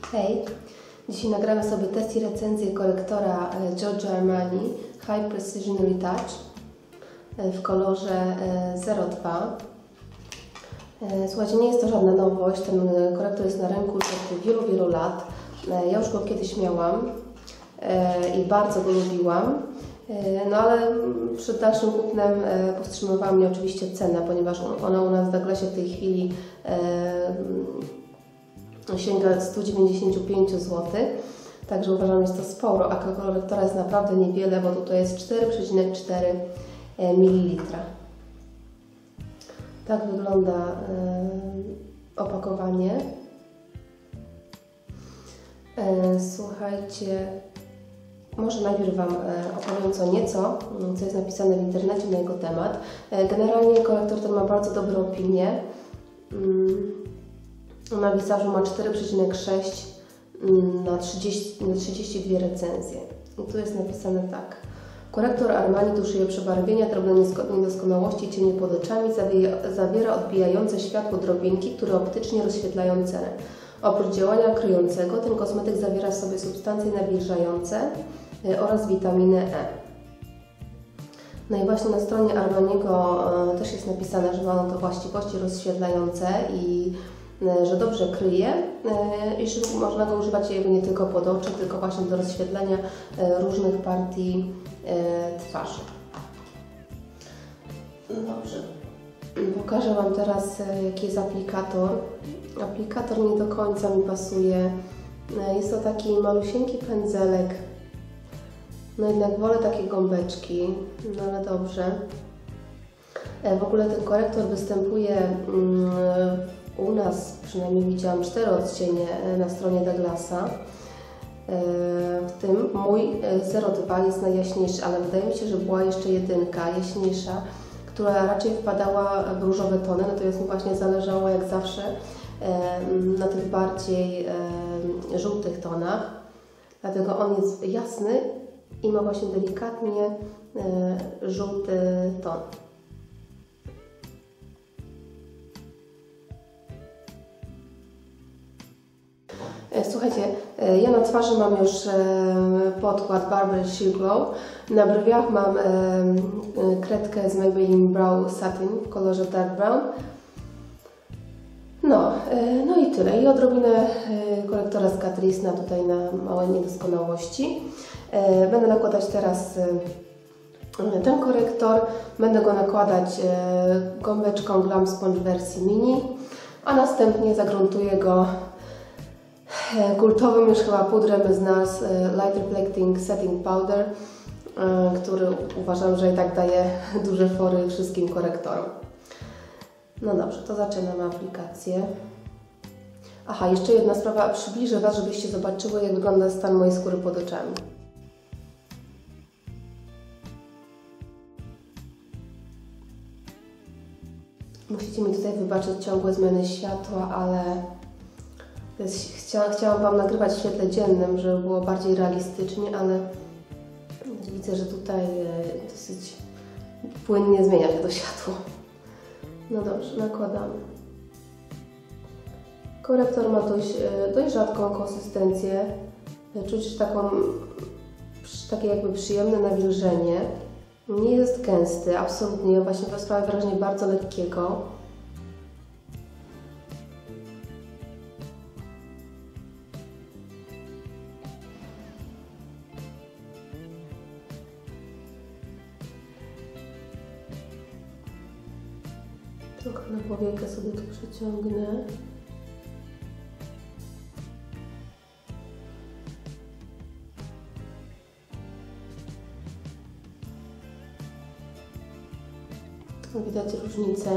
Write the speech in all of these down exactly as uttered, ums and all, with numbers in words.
Hej! Dzisiaj nagramy sobie test i recenzję korektora Giorgio Armani High Precision Retouch w kolorze zero dwa. Słuchajcie, nie jest to żadna nowość, ten korektor jest na rynku już od wielu, wielu lat. Ja już go kiedyś miałam i bardzo go lubiłam. No ale przed dalszym kupnem powstrzymywała mnie oczywiście cena, ponieważ ona u nas w Douglasie w tej chwili sięga stu dziewięćdziesięciu pięciu złotych, także uważam, że jest to sporo, a korektora jest naprawdę niewiele, bo tutaj jest cztery przecinek cztery mililitra. Tak wygląda opakowanie. Słuchajcie, może najpierw Wam opowiem co nieco, co jest napisane w internecie na jego temat. Generalnie korektor ten ma bardzo dobre opinie. Na Wizażu ma cztery przecinek sześć na trzydzieści dwie recenzje. I tu jest napisane tak. Korektor Armani tuszuje przebarwienia, drobne niedoskonałości i cienie pod oczami, zawiera odbijające światło drobinki, które optycznie rozświetlają cerę. Oprócz działania kryjącego, ten kosmetyk zawiera w sobie substancje nawilżające oraz witaminę E. No i właśnie na stronie Armaniego też jest napisane, że ma ono to właściwości rozświetlające i że dobrze kryje i że można go używać nie tylko pod oczy, tylko właśnie do rozświetlenia różnych partii twarzy. Dobrze. Pokażę Wam teraz, jaki jest aplikator. Aplikator nie do końca mi pasuje. Jest to taki malusieńki pędzelek. No jednak wolę takie gąbeczki, no ale dobrze. W ogóle ten korektor występuje u nas, przynajmniej widziałam cztery odcienie na stronie Douglasa. W tym mój zero dwa jest najjaśniejszy, ale wydaje mi się, że była jeszcze jedynka, jaśniejsza, która raczej wpadała w różowe tony, natomiast mi właśnie zależało jak zawsze na tych bardziej żółtych tonach. Dlatego on jest jasny i ma właśnie delikatnie żółty ton. Słuchajcie, ja na twarzy mam już podkład Barber Sheer Glow. Na brwiach mam kredkę z Maybelline Brow Satin w kolorze Dark Brown. No, no i tyle. I odrobinę korektora z Catrice na tutaj na małe niedoskonałości. Będę nakładać teraz ten korektor. Będę go nakładać gąbeczką Glam Sponge wersji mini, a następnie zagruntuję go kultowym już chyba pudrem z nas Light Reflecting Setting Powder, który uważam, że i tak daje duże fory wszystkim korektorom. No dobrze, to zaczynamy aplikację. Aha, jeszcze jedna sprawa, przybliżę Was, żebyście zobaczyły, jak wygląda stan mojej skóry pod oczami. Musicie mi tutaj wybaczyć ciągłe zmiany światła, ale Chcia, chciałam Wam nagrywać w świetle dziennym, żeby było bardziej realistycznie, ale widzę, że tutaj dosyć płynnie zmienia się to światło. No dobrze, nakładamy. Korektor ma dość, dość rzadką konsystencję. Czuć taką, takie jakby przyjemne nawilżenie. Nie jest gęsty, absolutnie, właśnie sprawia wrażenie bardzo lekkiego. Trochę na powiekę sobie tu przeciągnę. Widać różnicę.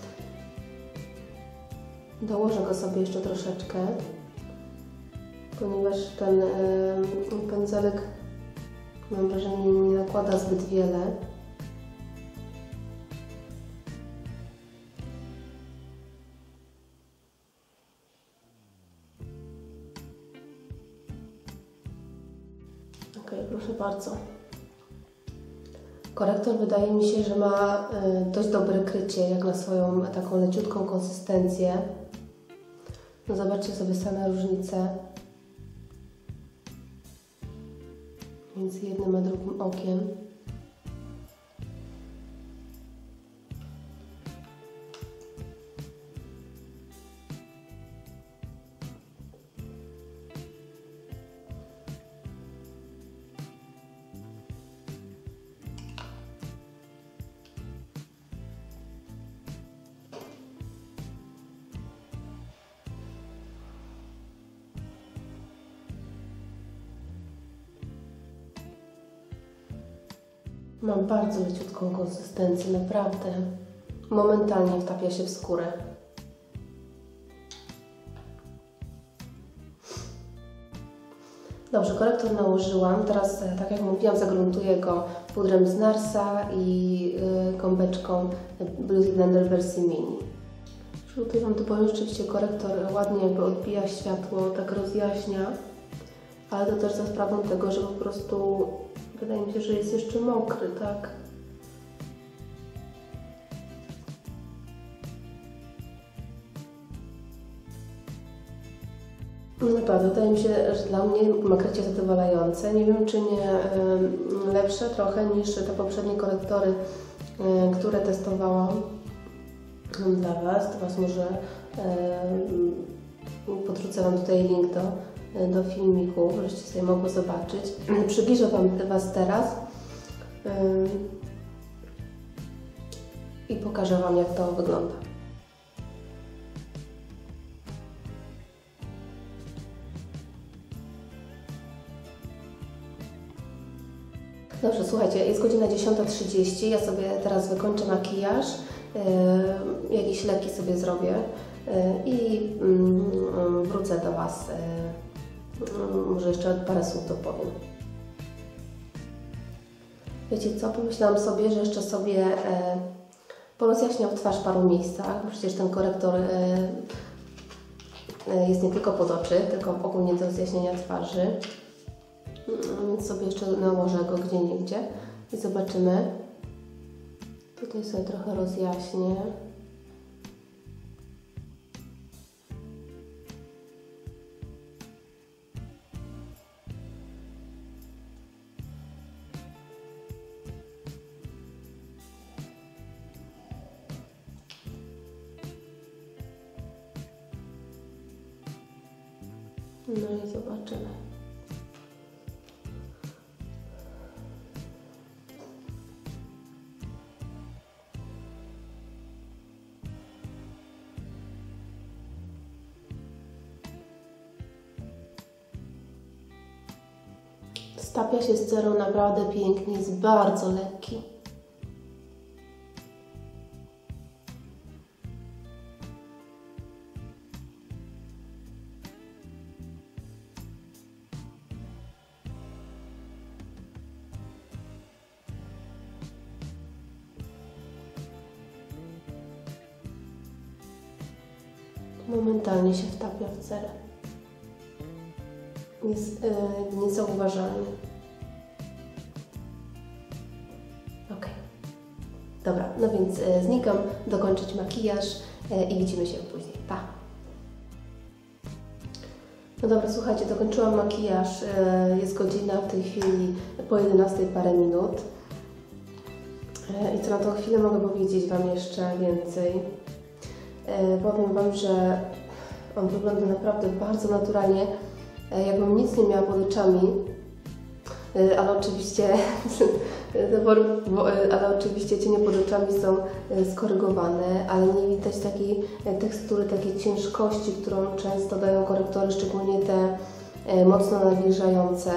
Dołożę go sobie jeszcze troszeczkę, ponieważ ten pędzelek, mam wrażenie, nie nakłada zbyt wiele. Ok, proszę bardzo. Korektor wydaje mi się, że ma dość dobre krycie, jak na swoją taką leciutką konsystencję. No zobaczcie sobie same różnice. między jednym a drugim okiem. Mam bardzo leciutką konsystencję, naprawdę. Momentalnie wtapia się w skórę. Dobrze, korektor nałożyłam. Teraz, tak jak mówiłam, zagruntuję go pudrem z Narsa i yy, gąbeczką Beauty Blender wersji mini. Tutaj Wam to powiem, rzeczywiście korektor ładnie jakby odbija światło, tak rozjaśnia, ale to też za sprawą tego, że po prostu wydaje mi się, że jest jeszcze mokry, tak? No naprawdę, wydaje mi się, że dla mnie nakrycie zadowalające. Nie wiem, czy nie y, lepsze trochę niż te poprzednie korektory, y, które testowałam dla Was. To Was może y, podrzucę Wam tutaj link do do filmiku, żebyście sobie mogły zobaczyć. Przybliżę Wam Was teraz yy, i pokażę Wam, jak to wygląda. Dobrze, słuchajcie, jest godzina dziesiąta trzydzieści, ja sobie teraz wykończę makijaż, yy, jakieś leki sobie zrobię yy, i yy, wrócę do Was. Yy, Może jeszcze parę słów dopowiem. Wiecie co? Pomyślałam sobie, że jeszcze sobie e, porozjaśniam twarz w paru miejscach, bo przecież ten korektor e, e, jest nie tylko pod oczy, tylko ogólnie do rozjaśnienia twarzy. Więc sobie jeszcze nałożę go gdzie niegdzie i zobaczymy. Tutaj sobie trochę rozjaśnię. No i zobaczymy. Stapia się z cerą naprawdę pięknie, jest bardzo lekki. Momentalnie się wtapia w cerę. Jest yy, niezauważalny. Ok. Dobra, no więc yy, znikam, dokończyć makijaż yy, i widzimy się później. Pa! No dobra, słuchajcie, dokończyłam makijaż. Yy, jest godzina w tej chwili po jedenastej parę minut. Yy, I co na tą chwilę mogę powiedzieć Wam jeszcze więcej. Yy, powiem Wam, że on wygląda naprawdę bardzo naturalnie, jakbym nic nie miała pod oczami, ale oczywiście, ale oczywiście cienie pod oczami są skorygowane, ale nie widać takiej tekstury, takiej ciężkości, którą często dają korektory, szczególnie te mocno nawilżające.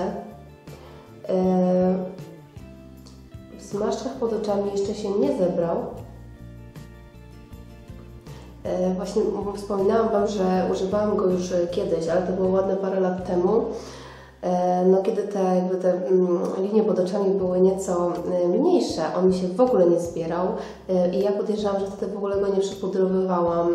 W zmarszczkach pod oczami jeszcze się nie zebrał. Właśnie wspominałam Wam, że używałam go już kiedyś, ale to było ładne parę lat temu. No, kiedy te, jakby te linie pod oczami były nieco mniejsze, on mi się w ogóle nie zbierał i ja podejrzewam, że wtedy w ogóle go nie przypudrowywałam.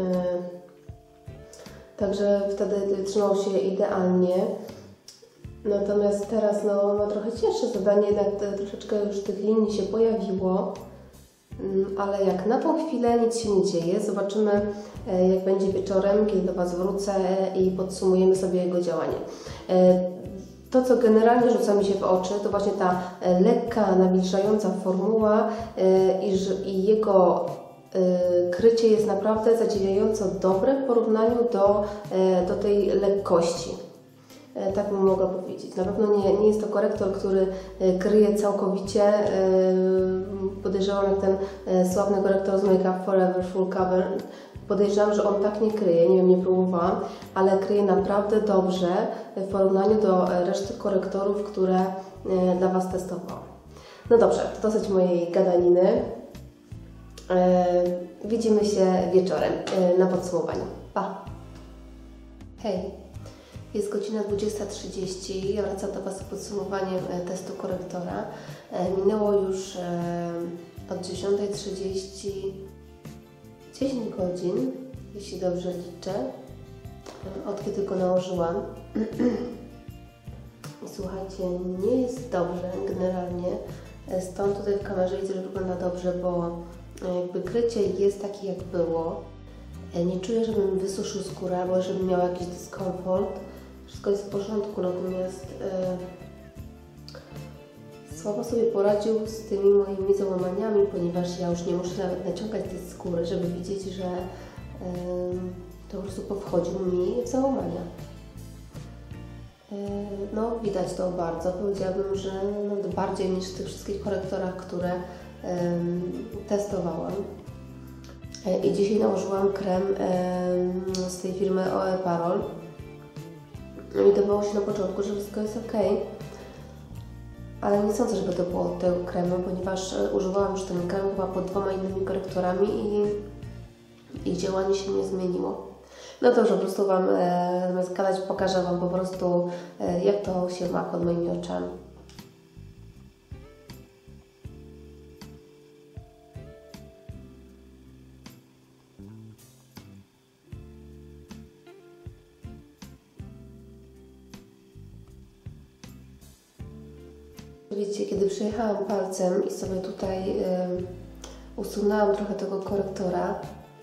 Także wtedy trzymał się idealnie. Natomiast teraz no, ma trochę cięższe zadanie, jednak troszeczkę już tych linii się pojawiło. Ale jak na tą chwilę nic się nie dzieje, zobaczymy jak będzie wieczorem, kiedy do Was wrócę i podsumujemy sobie jego działanie. To, co generalnie rzuca mi się w oczy, to właśnie ta lekka, nawilżająca formuła i, i jego krycie jest naprawdę zadziwiająco dobre w porównaniu do, do tej lekkości. Tak bym mogła powiedzieć. Na pewno nie, nie jest to korektor, który kryje całkowicie. Podejrzewam, jak ten sławny korektor z Make Up For Ever Full Cover. Podejrzewam, że on tak nie kryje, nie wiem, nie próbowałam, ale kryje naprawdę dobrze w porównaniu do reszty korektorów, które dla Was testowałam. No dobrze, to dosyć mojej gadaniny. Widzimy się wieczorem na podsumowaniu. Pa! Hej! Jest godzina dwudziesta trzydzieści. Ja wracam do Was z podsumowaniem testu korektora. Minęło już od dziesiątej trzydzieści dziesięć godzin, jeśli dobrze liczę, od kiedy go nałożyłam. I słuchajcie, nie jest dobrze generalnie. Stąd tutaj w kamerze widzę, że wygląda dobrze, bo jakby krycie jest takie, jak było. Nie czuję, żebym wysuszył skórę albo żebym miał jakiś dyskomfort. Wszystko jest w porządku, natomiast e, słabo sobie poradził z tymi moimi załamaniami, ponieważ ja już nie muszę nawet naciągać tej skóry, żeby widzieć, że e, to po prostu powchodził mi w załamania. E, no, widać to bardzo. Powiedziałabym, że nawet bardziej niż w tych wszystkich korektorach, które e, testowałam. E, I dzisiaj nałożyłam krem e, z tej firmy O E Parol. No i wydawało się na początku, że wszystko jest ok, ale nie sądzę, żeby to było od tego kremu, ponieważ używałam już ten krem chyba pod dwoma innymi korektorami i ich działanie się nie zmieniło. No dobrze, po prostu Wam e, zamiast gadać, pokażę Wam po prostu e, jak to się ma pod moimi oczami. Widzicie, kiedy przejechałam palcem i sobie tutaj y, usunęłam trochę tego korektora,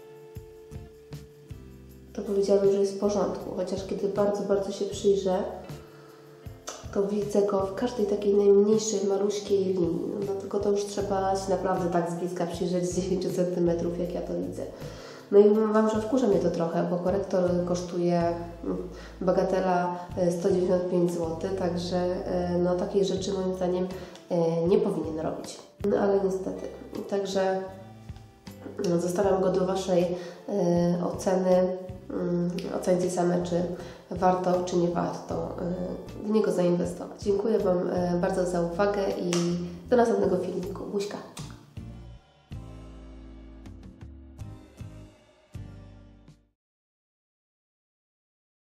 to powiedziałabym, że jest w porządku. Chociaż kiedy bardzo, bardzo się przyjrzę, to widzę go w każdej takiej najmniejszej, maluśkiej linii. No, tylko to już trzeba się naprawdę tak z bliska przyjrzeć z dziesięć centymetrów, jak ja to widzę. No i powiem Wam, że wkurza mnie to trochę, bo korektor kosztuje bagatela sto dziewięćdziesiąt pięć złotych, także no, takiej rzeczy moim zdaniem nie powinien robić. No ale niestety. Także no, zostawiam go do Waszej e, oceny. E, ocencie same, czy warto, czy nie warto e, w niego zainwestować. Dziękuję Wam e, bardzo za uwagę i do następnego filmiku. Buźka!